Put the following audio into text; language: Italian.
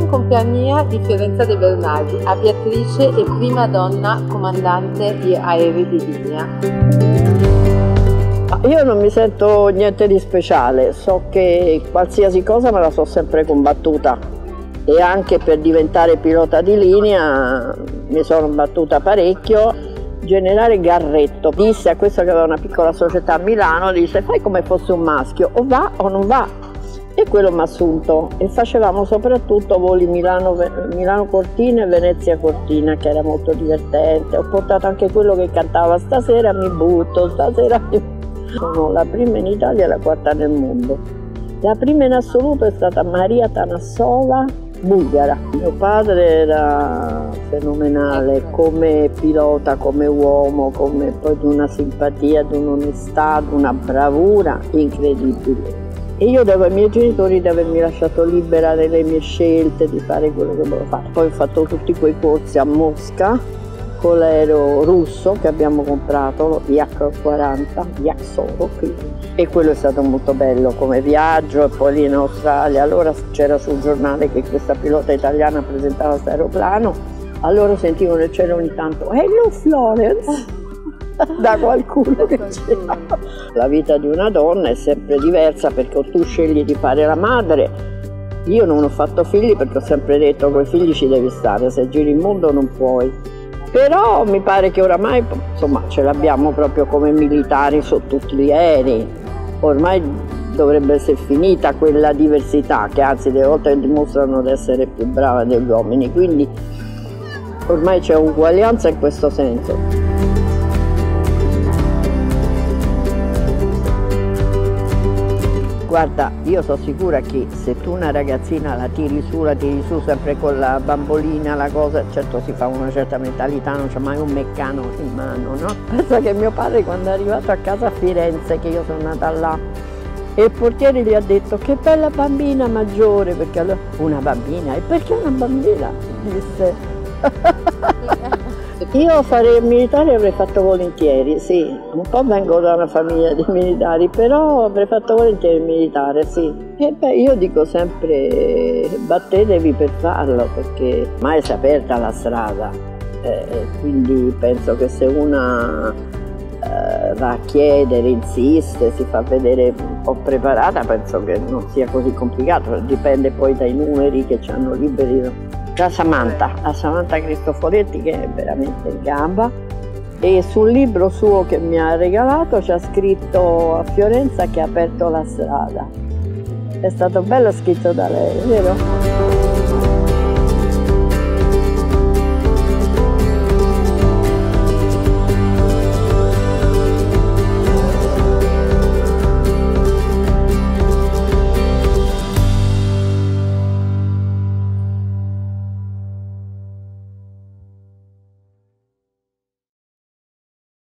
in compagnia di Fiorenza De Bernardi, aviatrice e prima donna comandante di aerei di linea. Io non mi sento niente di speciale, so che qualsiasi cosa me la so sempre combattuta e anche per diventare pilota di linea mi sono battuta parecchio. Generale Garretto disse a questo che aveva una piccola società a Milano, disse fai come fosse un maschio, o va o non va. E quello mi ha assunto e facevamo soprattutto voli Milano-Cortina e Venezia-Cortina, che era molto divertente. Ho portato anche quello che cantava stasera mi butto, stasera mi butto. Sono la prima in Italia e la quarta nel mondo. La prima in assoluto è stata Maria Tanassova, bulgara. Mio padre era fenomenale come pilota, come uomo, come poi di una simpatia, di un'onestà, di una bravura incredibile. E io devo ai miei genitori di avermi lasciato libera nelle mie scelte, di fare quello che volevo fare. Poi ho fatto tutti quei corsi a Mosca con l'aereo russo che abbiamo comprato, lo Yak-40, Yak-Soro, e quello è stato molto bello come viaggio. E poi lì in Australia, allora c'era sul giornale che questa pilota italiana presentava questo aeroplano, allora sentivo nel cielo ogni tanto "Hello Florence" da qualcuno che c'era. La vita di una donna è sempre diversa perché o tu scegli di fare la madre. Io non ho fatto figli perché ho sempre detto con i figli ci devi stare, se giri il mondo non puoi. Però mi pare che oramai insomma ce l'abbiamo proprio come militari su tutti gli aerei. Ormai dovrebbe essere finita quella diversità che anzi delle volte dimostrano di essere più brava degli uomini, quindi ormai c'è uguaglianza in questo senso. Guarda, io sono sicura che se tu una ragazzina la tiri su sempre con la bambolina, la cosa, certo si fa una certa mentalità, non c'è mai un meccano in mano, no? Pensa che mio padre quando è arrivato a casa a Firenze, che io sono nata là, e il portiere gli ha detto che bella bambina maggiore, perché allora, una bambina, e perché una bambina? Disse. Io farei il militare avrei fatto volentieri, sì, un po' vengo da una famiglia di militari, però avrei fatto volentieri il militare, sì. E beh, io dico sempre battetevi per farlo, perché mai si è aperta la strada, quindi penso che se una va a chiedere, insiste, si fa vedere un po' preparata, penso che non sia così complicato, dipende poi dai numeri che ci hanno liberi. La Samantha Cristoforetti, che è veramente in gamba, e sul libro suo che mi ha regalato c'ha scritto a Fiorenza che ha aperto la strada. È stato bello scritto da lei, vero?